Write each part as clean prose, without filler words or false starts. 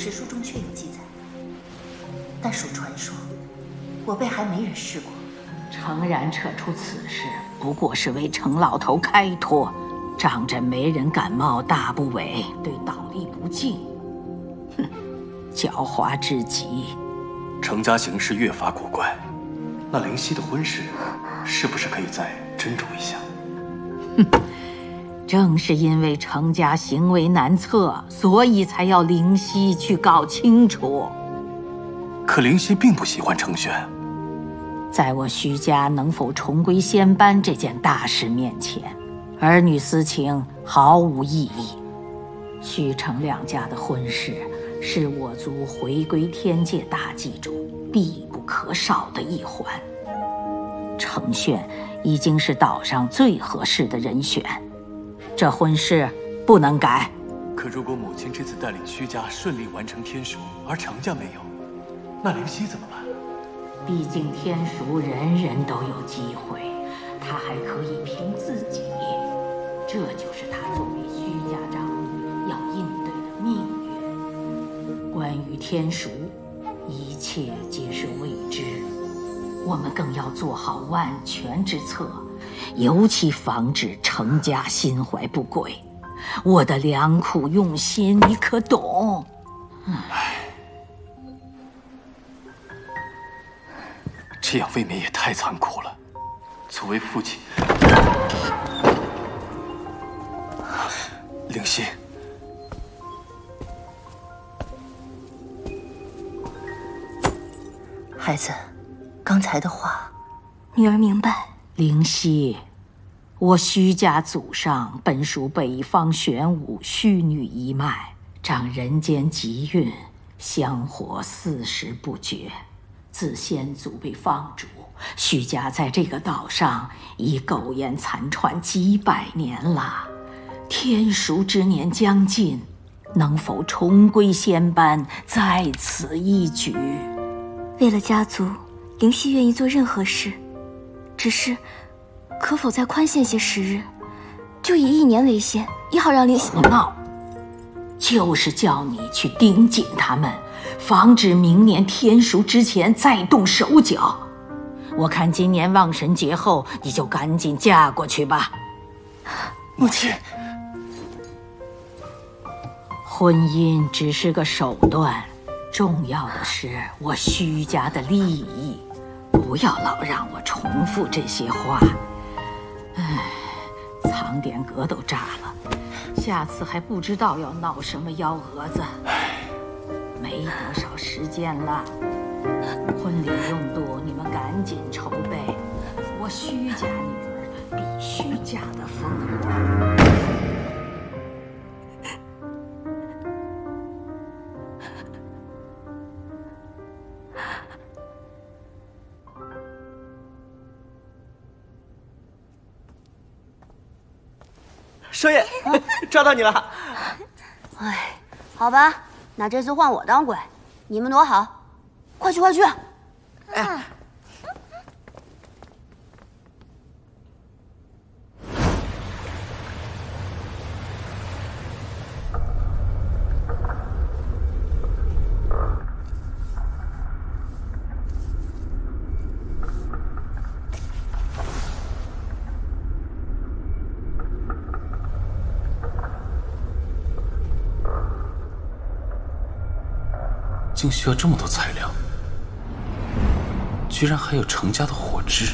史书中确有记载，但属传说，我辈还没人试过。 诚然，扯出此事不过是为程老头开脱，仗着没人敢冒大不韪，对倒立不敬。哼，狡猾至极。 程家行事越发古怪，那灵犀的婚事，是不是可以再斟酌一下？ 哼。正是因为程家行为难测，所以才要灵犀去搞清楚。 可灵犀并不喜欢程轩， 在我徐家能否重归仙班这件大事面前，儿女私情毫无意义。徐程两家的婚事，是我族回归天界大计中必不可少的一环。程轩已经是岛上最合适的人选。这婚事不能改。 可如果母亲这次带领徐家顺利完成天书，而程家没有，那灵犀怎么办？ 毕竟天书人人都有机会，他还可以凭自己。这就是他作为徐家长女要应对的命运。关于天书，一切皆是未知，我们更要做好万全之策。尤其防止程家心怀不轨，我的良苦用心，你可懂？ 这样未免也太残酷了。作为父亲，灵犀， 孩子，刚才的话， 女儿明白。 灵犀，我徐家祖上本属北方玄武虚女一脉，掌人间吉运，香火四时不绝。自先祖被放逐，徐家在这个岛上已苟延残喘几百年了。天赎之年将近，能否重归仙班，在此一举。 为了家族，灵犀愿意做任何事，只是可否再宽限些时日，就以1年为限，也好让灵犀…… 胡闹！就是叫你去盯紧他们，防止明年天赎之前再动手脚。我看今年望神节后，你就赶紧嫁过去吧。 母亲， 婚姻只是个手段，重要的是我徐家的利益。不要老让我重复这些话。唉，藏点阁都炸了，下次还不知道要闹什么幺蛾子。没多少时间了，婚礼用度你们赶紧筹备。我徐家女儿必须嫁得风光。 少爷，抓到你了！ 哎，好吧，那这次换我当鬼，你们躲好，快去快去！ 哎， 竟需要这么多材料，居然还有程家的火汁。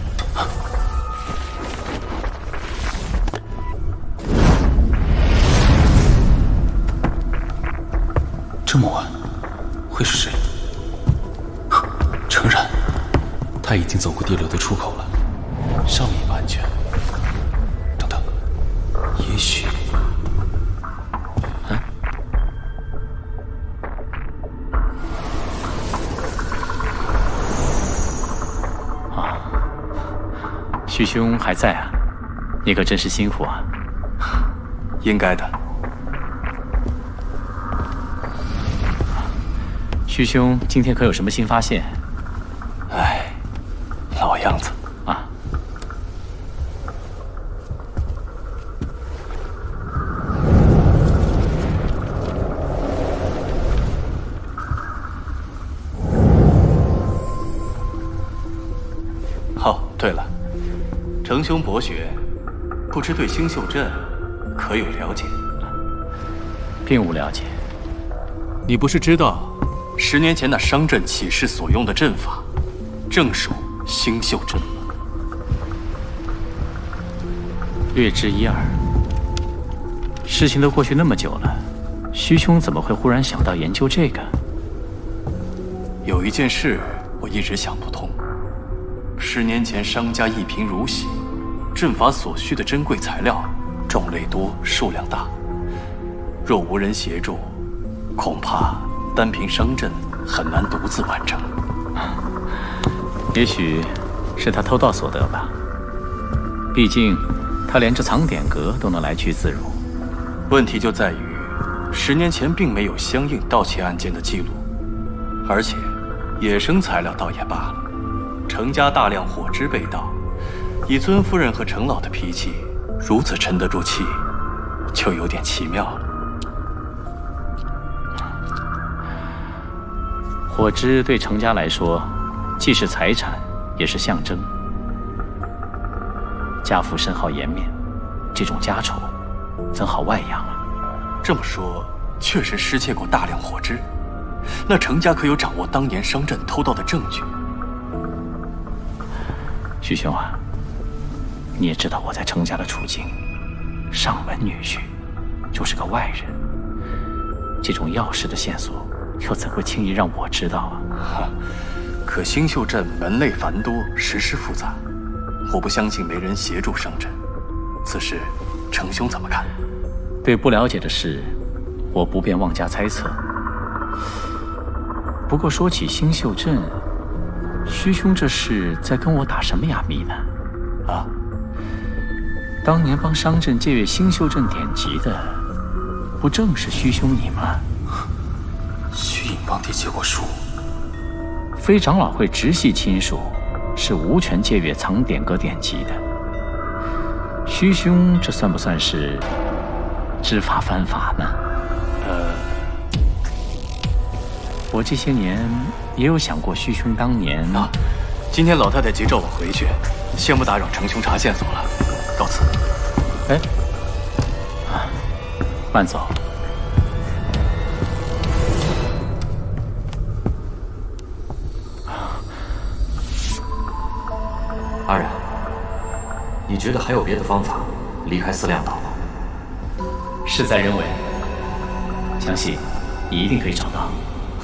这么晚，会是谁？诚然，他已经走过地流的出口了，上面也不安全。等等，也许…… 徐兄还在啊，你可真是辛苦啊。 应该的。 徐兄今天可有什么新发现？ 哎，老样子啊。 对了，程兄博学，不知对星宿镇可有了解？并无了解。你不是知道10年前那商镇起事所用的阵法，正属星宿阵吗？略知一二。事情都过去那么久了，虚兄怎么会忽然想到研究这个？有一件事我一直想不通。10年前商家一贫如洗，阵法所需的珍贵材料种类多，数量大，若无人协助，恐怕单凭商镇很难独自完成。也许是他偷盗所得吧，毕竟他连这藏典阁都能来去自如。问题就在于10年前并没有相应盗窃案件的记录，而且野生材料倒也罢了，程家大量火汁被盗，以尊夫人和程老的脾气，如此沉得住气，就有点奇妙了。火汁对程家来说，既是财产，也是象征。家父身好颜面，这种家丑，怎好外扬啊？这么说，确实失窃过大量火汁。那程家可有掌握当年商镇偷盗的证据？徐兄啊，你也知道我在程家的处境，上门女婿，就是个外人，这种要事的线索，又怎会轻易让我知道啊？可星宿镇门类繁多，实施复杂，我不相信没人协助商镇。此事，程兄怎么看？对不了解的事，我不便妄加猜测。不过说起星宿镇，虚兄这是在跟我打什么哑谜呢？啊？当年帮商镇借阅星宿镇典籍的，不正是虚兄你吗？ 虚影帮爹借过书， 非长老会直系亲属是无权借阅藏典阁典籍的。虚兄这算不算是知法犯法呢？我这些年也有想过虚兄当年啊。今天老太太急召我回去，先不打扰程兄查线索了，告辞。哎，慢走。 阿染，你觉得还有别的方法离开思量岛吗？ 事在人为，相信你一定可以找到。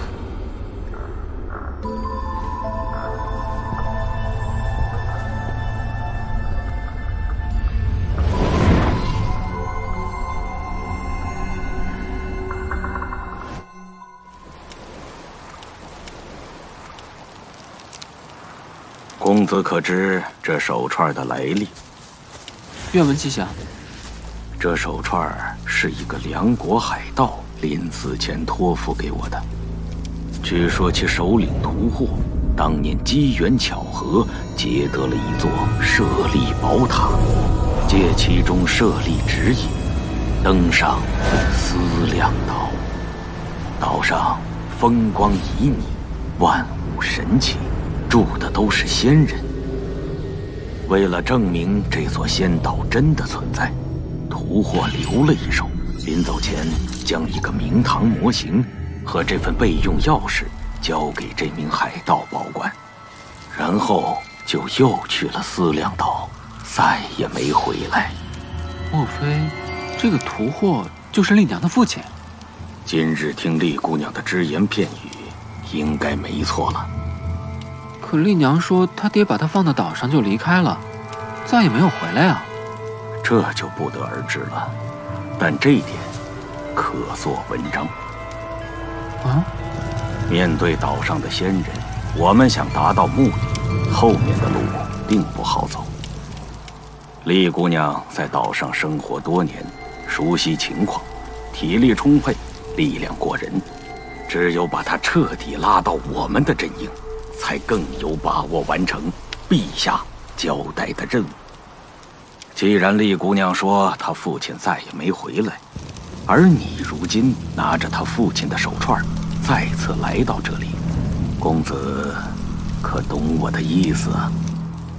公子可知这手串的来历？ 愿闻其详。 这手串是一个梁国海盗临死前托付给我的。据说其首领屠获当年机缘巧合劫得了一座舍利宝塔，借其中舍利指引，登上思量岛。岛上风光旖旎，万物神奇，住的都是仙人。为了证明这座仙岛真的存在，屠获留了一手，临走前将一个明堂模型和这份备用钥匙交给这名海盗保管，然后就又去了思量岛，再也没回来。 莫非这个屠获就是丽娘的父亲？ 今日听丽姑娘的只言片语，应该没错了。 可丽娘说她爹把她放到岛上就离开了，再也没有回来啊。 这就不得而知了，但这一点可作文章。 啊？ 面对岛上的仙人，我们想达到目的，后面的路并不好走。丽姑娘在岛上生活多年，熟悉情况，体力充沛，力量过人，只有把她彻底拉到我们的阵营，才更有把握完成陛下交代的任务。既然丽姑娘说她父亲再也没回来，而你如今拿着她父亲的手串再次来到这里，公子可懂我的意思啊？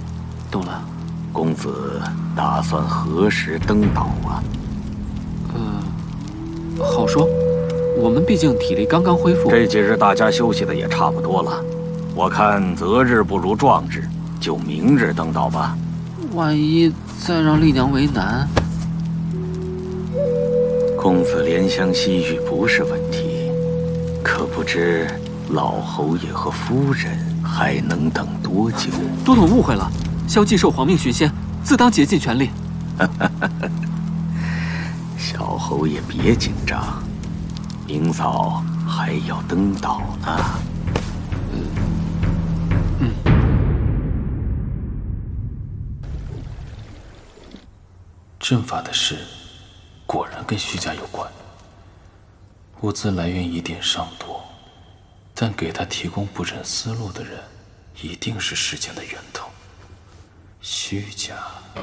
懂了。 公子打算何时登岛啊？ 好说。我们毕竟体力刚刚恢复， 这几日大家休息的也差不多了。我看择日不如撞日，就明日登岛吧。 万一再让丽娘为难， 公子怜香惜玉不是问题，可不知老侯爷和夫人还能等多久？ 多统误会了，萧继受皇命寻仙，自当竭尽全力。 小侯爷别紧张，明早还要登岛呢。 阵法的事果然跟虚假有关。物资来源疑点尚多，但给他提供布阵思路的人一定是事情的源头。虚假。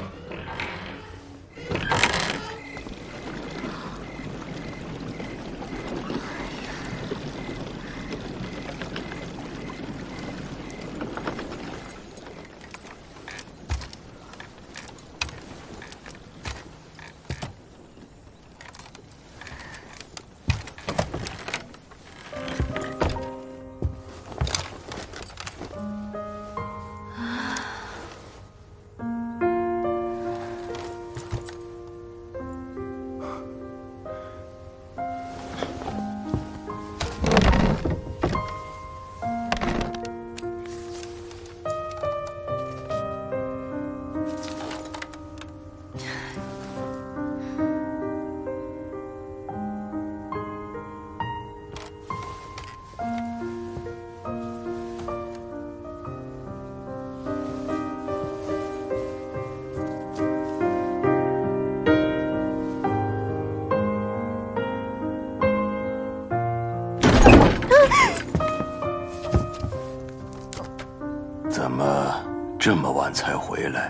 怎么这么晚才回来？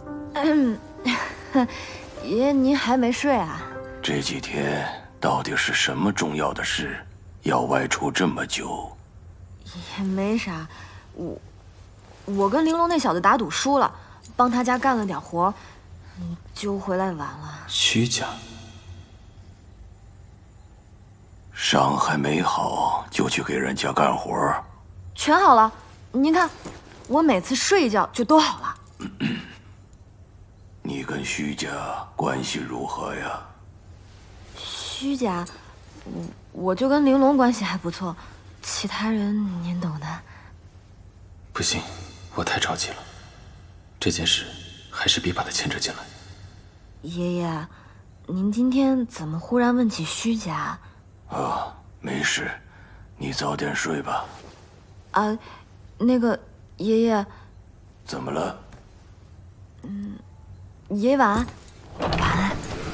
爷爷，您还没睡啊？ 这几天到底是什么重要的事，要外出这么久？ 也没啥，我跟玲珑那小子打赌输了，帮他家干了点活，就回来晚了。 虚假。 伤还没好就去给人家干活？ 全好了，您看，我每次睡一觉就都好了。 你跟虚假关系如何呀？ 虚假，我就跟玲珑关系还不错，其他人您懂的。 不行，我太着急了，这件事还是别把他牵扯进来。 爷爷，您今天怎么忽然问起虚假？ 啊，没事，你早点睡吧。 啊，那个爷爷， 怎么了？ 爷爷晚安。晚安。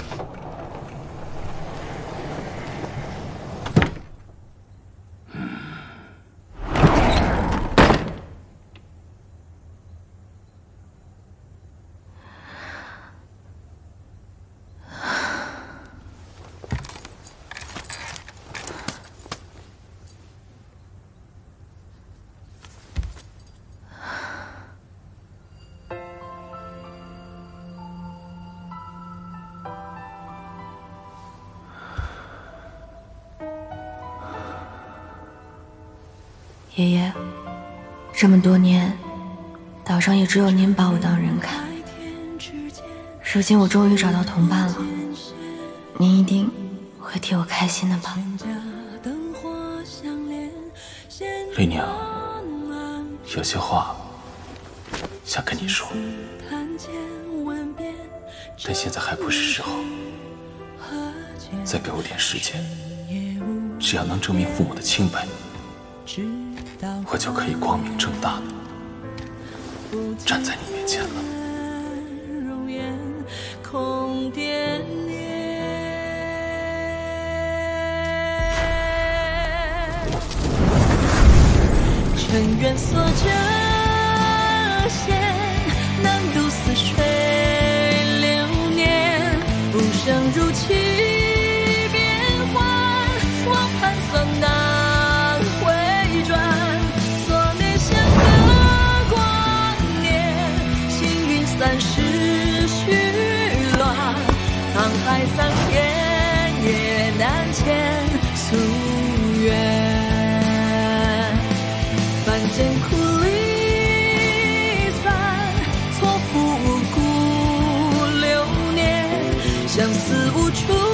爷爷，这么多年，岛上也只有您把我当人看。如今我终于找到同伴了，您一定会替我开心的吧？ 丽娘，有些话想跟你说，但现在还不是时候。再给我点时间，只要能证明父母的清白，我就可以光明正大的站在你面前了。 尘缘锁着线，难渡似水流年，浮生如棋变幻，我盘算难回转，所内相隔光年，情海桑田，也难牵夙愿。凡间苦离散，错付无辜流年，相思无处。